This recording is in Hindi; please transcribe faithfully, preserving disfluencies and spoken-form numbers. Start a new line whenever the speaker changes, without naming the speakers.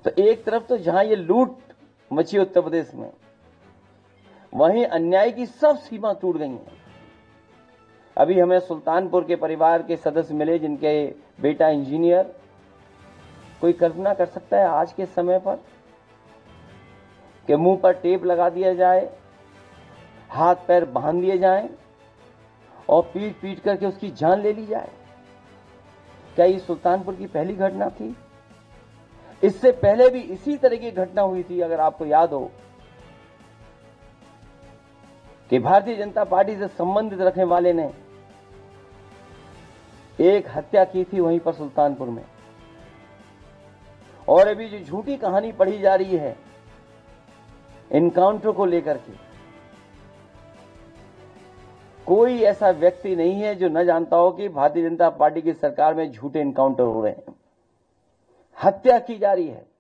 तो एक तरफ तो जहां ये लूट मची उत्तर प्रदेश में, वहीं अन्याय की सब सीमा टूट गई है। अभी हमें सुल्तानपुर के परिवार के सदस्य मिले जिनके बेटा इंजीनियर। कोई कल्पना कर सकता है आज के समय पर कि मुंह पर टेप लगा दिया जाए, हाथ पैर बांध दिए जाएं और पीट पीट करके उसकी जान ले ली जाए? क्या ये सुल्तानपुर की पहली घटना थी? इससे पहले भी इसी तरह की घटना हुई थी। अगर आपको याद हो कि भारतीय जनता पार्टी से संबंधित रखने वाले ने एक हत्या की थी वहीं पर सुल्तानपुर में। और अभी जो झूठी कहानी पढ़ी जा रही है इनकाउंटर को लेकर के, कोई ऐसा व्यक्ति नहीं है जो न जानता हो कि भारतीय जनता पार्टी की सरकार में झूठे इनकाउंटर हो रहे हैं, हत्या की जा रही है।